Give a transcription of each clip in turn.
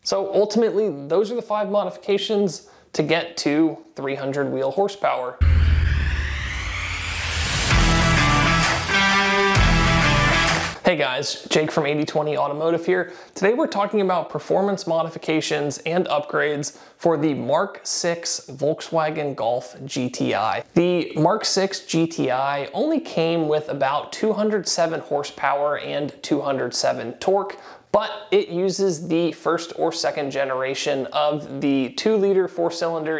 So ultimately, those are the 5 modifications to get to 300 wheel horsepower. Hey guys, Jake from 8020 Automotive here. Today we're talking about performance modifications and upgrades for the Mark 6 Volkswagen Golf GTI. The Mark 6 GTI only came with about 207 horsepower and 207 torque, but it uses the first or second generation of the 2-liter 4-cylinder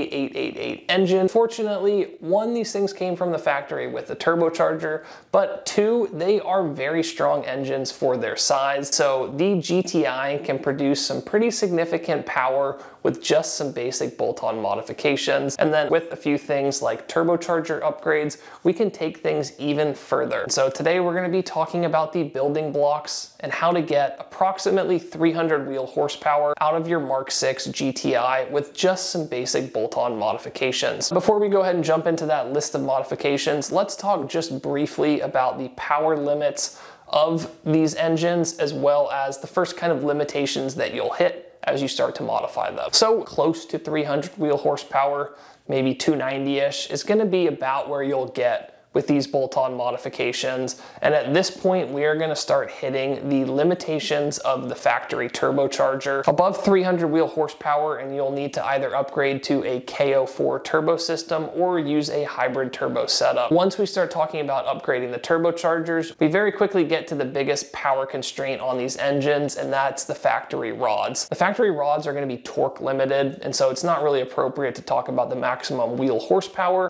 EA888 engine. Fortunately, 1, these things came from the factory with a turbocharger, but 2, they are very strong engines for their size. So the GTI can produce some pretty significant power with just some basic bolt-on modifications. And then with a few things like turbocharger upgrades, we can take things even further. So today we're gonna be talking about the building blocks and how to get approximately 300 wheel horsepower out of your Mark 6 GTI with just some basic bolt-on modifications. Before we go ahead and jump into that list of modifications, let's talk just briefly about the power limits of these engines, as well as the first kind of limitations that you'll hit as you start to modify them. So close to 300 wheel horsepower, maybe 290-ish, is gonna be about where you'll get with these bolt-on modifications. And at this point, we are gonna start hitting the limitations of the factory turbocharger. Above 300 wheel horsepower, and you'll need to either upgrade to a KO4 turbo system or use a hybrid turbo setup. Once we start talking about upgrading the turbochargers, we very quickly get to the biggest power constraint on these engines, and that's the factory rods. The factory rods are gonna be torque limited, and so it's not really appropriate to talk about the maximum wheel horsepower.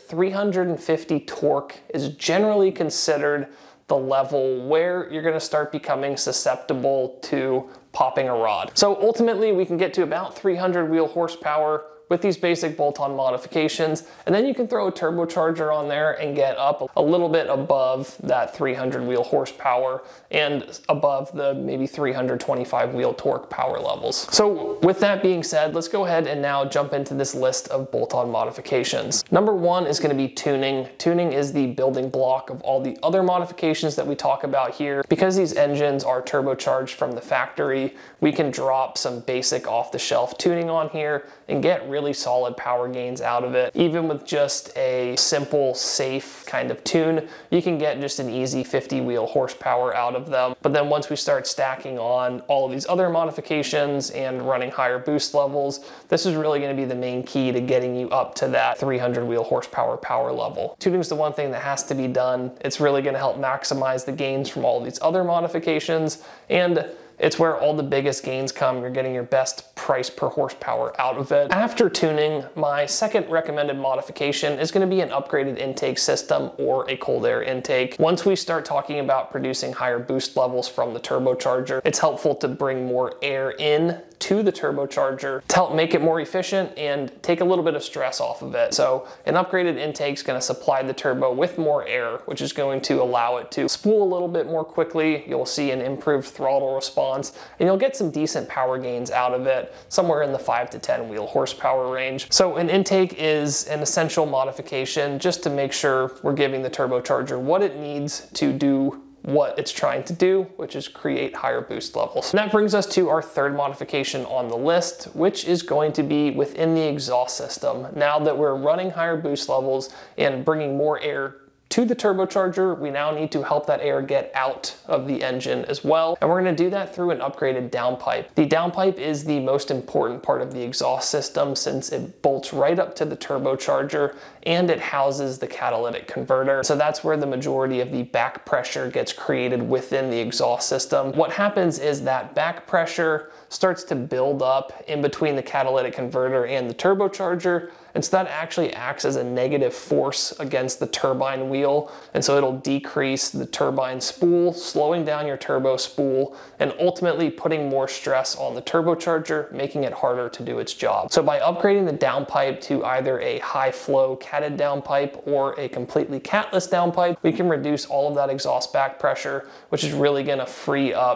350 torque is generally considered the level where you're gonna start becoming susceptible to popping a rod. So ultimately, we can get to about 300 wheel horsepower with these basic bolt-on modifications, and then you can throw a turbocharger on there and get up a little bit above that 300 wheel horsepower and above the maybe 325 wheel torque power levels. So with that being said, let's go ahead and now jump into this list of bolt-on modifications. Number 1 is going to be tuning. Tuning is the building block of all the other modifications that we talk about here. Because these engines are turbocharged from the factory, we can drop some basic off-the-shelf tuning on here and get really solid power gains out of it. Even with just a simple, safe kind of tune, you can get just an easy 50 wheel horsepower out of them. But then once we start stacking on all of these other modifications and running higher boost levels, this is really going to be the main key to getting you up to that 300 wheel horsepower power level. Tuning is the one thing that has to be done. It's really going to help maximize the gains from all these other modifications, and it's where all the biggest gains come. You're getting your best price per horsepower out of it. After tuning, my second recommended modification is going to be an upgraded intake system or a cold air intake. Once we start talking about producing higher boost levels from the turbocharger, it's helpful to bring more air in to the turbocharger to help make it more efficient and take a little bit of stress off of it. So an upgraded intake is going to supply the turbo with more air, which is going to allow it to spool a little bit more quickly. You'll see an improved throttle response, and you'll get some decent power gains out of it, somewhere in the 5 to 10 wheel horsepower range. So an intake is an essential modification just to make sure we're giving the turbocharger what it needs to do what it's trying to do, which is create higher boost levels. And that brings us to our third modification on the list, which is going to be within the exhaust system. Now that we're running higher boost levels and bringing more air to the turbocharger, we now need to help that air get out of the engine as well. And we're going to do that through an upgraded downpipe. The downpipe is the most important part of the exhaust system since it bolts right up to the turbocharger and it houses the catalytic converter. So that's where the majority of the back pressure gets created within the exhaust system. What happens is that back pressure starts to build up in between the catalytic converter and the turbocharger, and so that actually acts as a negative force against the turbine wheel, and so it'll decrease the turbine spool, slowing down your turbo spool, and ultimately putting more stress on the turbocharger, making it harder to do its job. So by upgrading the downpipe to either a high flow catted downpipe or a completely catless downpipe, we can reduce all of that exhaust back pressure, which is really gonna free up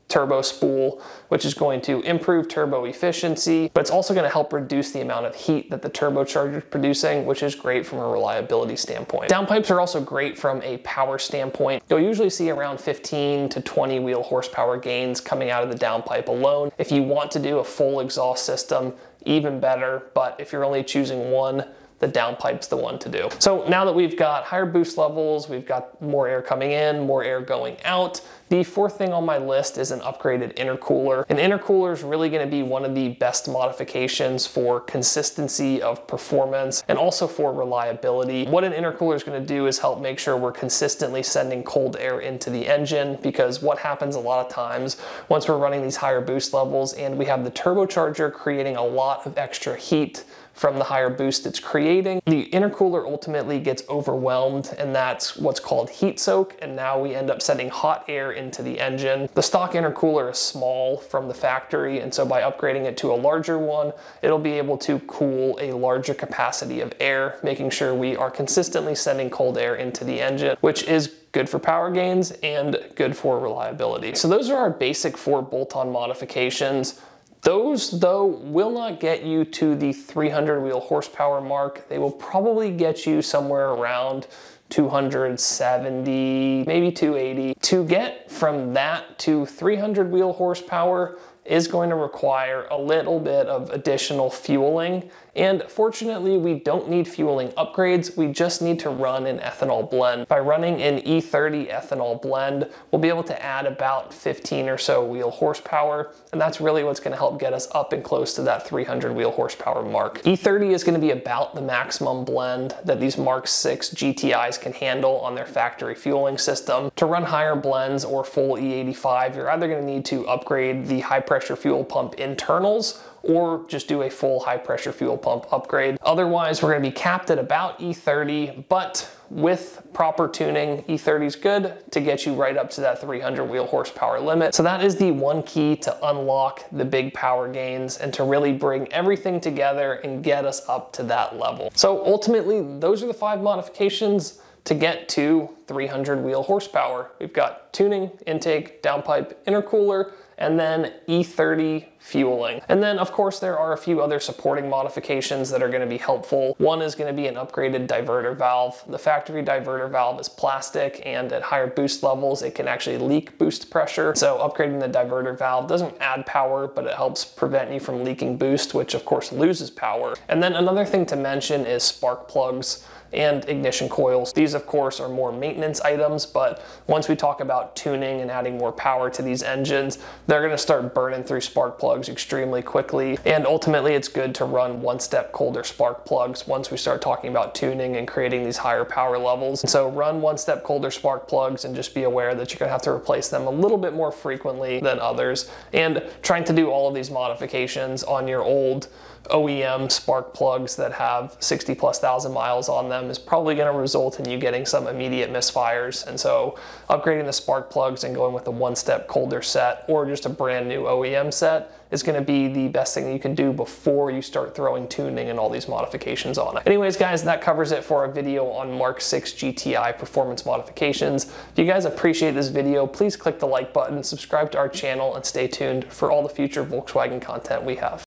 turbo spool, which is going to improve turbo efficiency, but it's also going to help reduce the amount of heat that the turbocharger is producing, which is great from a reliability standpoint. Downpipes are also great from a power standpoint. You'll usually see around 15 to 20 wheel horsepower gains coming out of the downpipe alone. If you want to do a full exhaust system, even better, but if you're only choosing one, the downpipe's the one to do. So now that we've got higher boost levels, we've got more air coming in, more air going out, the fourth thing on my list is an upgraded intercooler. An intercooler is really going to be one of the best modifications for consistency of performance and also for reliability. What an intercooler is going to do is help make sure we're consistently sending cold air into the engine, because what happens a lot of times once we're running these higher boost levels and we have the turbocharger creating a lot of extra heat from the higher boost it's creating, the intercooler ultimately gets overwhelmed, and that's what's called heat soak, and now we end up sending hot air into the engine. The stock intercooler is small from the factory, and so by upgrading it to a larger one, it'll be able to cool a larger capacity of air, making sure we are consistently sending cold air into the engine, which is good for power gains and good for reliability. So those are our basic 4 bolt-on modifications. Those, though, will not get you to the 300 wheel horsepower mark. They will probably get you somewhere around 270, maybe 280. To get from that to 300 wheel horsepower is going to require a little bit of additional fueling. And fortunately, we don't need fueling upgrades. We just need to run an ethanol blend. By running an E30 ethanol blend, we'll be able to add about 15 or so wheel horsepower. And that's really what's going to help get us up and close to that 300 wheel horsepower mark. E30 is going to be about the maximum blend that these Mark 6 GTIs can handle on their factory fueling system. To run higher blends or full E85, you're either going to need to upgrade the high pressure fuel pump internals or just do a full high pressure fuel pump upgrade. Otherwise, we're going to be capped at about E30, but with proper tuning, E30 is good to get you right up to that 300 wheel horsepower limit. So that is the one key to unlock the big power gains and to really bring everything together and get us up to that level. So ultimately, those are the 5 modifications to get to 300 wheel horsepower. We've got tuning, intake, downpipe, intercooler, and then E30 fueling. And then of course there are a few other supporting modifications that are going to be helpful. One is going to be an upgraded diverter valve. The factory diverter valve is plastic, and at higher boost levels it can actually leak boost pressure. So upgrading the diverter valve doesn't add power, but it helps prevent you from leaking boost, which of course loses power. And then another thing to mention is spark plugs and ignition coils. These of course are more maintenance items, but once we talk about tuning and adding more power to these engines, they're going to start burning through spark plugs extremely quickly, and ultimately it's good to run 1 step colder spark plugs once we start talking about tuning and creating these higher power levels. And so run 1 step colder spark plugs and just be aware that you're going to have to replace them a little bit more frequently than others, and trying to do all of these modifications on your old OEM spark plugs that have 60,000+ miles on them is probably going to result in you getting some immediate misfires. And so upgrading the spark plugs and going with a 1 step colder set or just a brand new OEM set is going to be the best thing that you can do before you start throwing tuning and all these modifications on it. Anyways guys, that covers it for our video on Mark 6 GTI performance modifications. If you guys appreciate this video, please click the like button, subscribe to our channel, and stay tuned for all the future Volkswagen content we have.